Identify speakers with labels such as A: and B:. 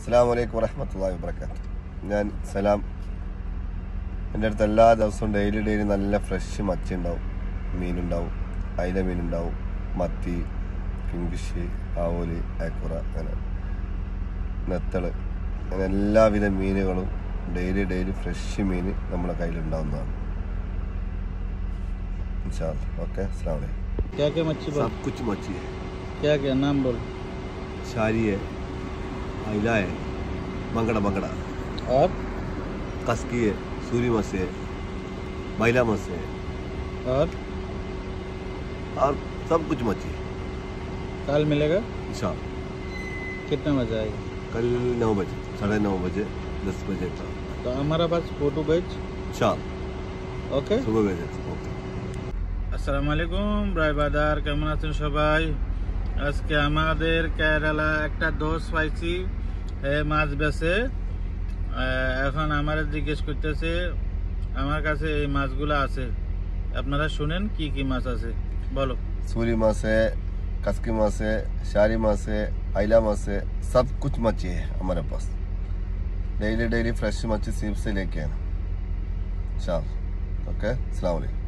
A: അസ്സലാമു അലൈക്കും വറഹ്മത്തുള്ളാഹി വബറകാതുഹു. ഞാൻ സലാം. എൻ്റെ അടുത്ത് എല്ലാ ദിവസവും ഡെയിലി നല്ല ഫ്രഷ് മത്തി ഉണ്ടാവും, മീനുണ്ടാവും, അയില മീനുണ്ടാവും, മത്തി, കിങ്ഫിഷ്, ആവോലി, അയക്കുറ, അങ്ങനെ നെത്തള്, അങ്ങനെ എല്ലാവിധ മീനുകളും ഡെയിലി ഫ്രഷ് മീൻ നമ്മുടെ കയ്യിലുണ്ടാവുന്നതാണ്. इंशाअल्लाह. ओके, अस्सलाम वालेकुम.
B: क्या मच्छी?
A: सब कुछ मच्छी है.
B: क्या नाम बोल?
A: शारी है, आइला है, बंगड़ा
B: और
A: कसकी है, सूरी मछ है, बैला मछ है
B: और
A: सब कुछ मच्छी है.
B: कल मिलेगा
A: इंशाअल्लाह.
B: कितना बजे आएगा?
A: कल 9 बजे, 9:30 बजे, 10 बजे तक.
B: तो हमारा पास फोटो भेज।
A: इंशाअल्लाह.
B: ओके,
A: सुबह भेजे. ओके.
B: আসসালামু আলাইকুম ভাই বাদার, কেমন আছেন সবাই? আজকে আমাদের কেরালা একটা দোষ পাইছি, মাছ বেছে। এখন আমার জিজ্ঞেস করতেছে আমার কাছে এই মাছগুলো আছে, আপনারা শুনেন কি কি মাছ আছে বলো।
A: सूरी माछ है, कसकी माछ है, शारी माछ है, आइला माछ है, सब कुछ मच्छी है हमारे पास. डेली फ्रेश मच्छी सीप से लेके आना इंशाअल्लाह. ओके, अस्सलाम वालेकुम.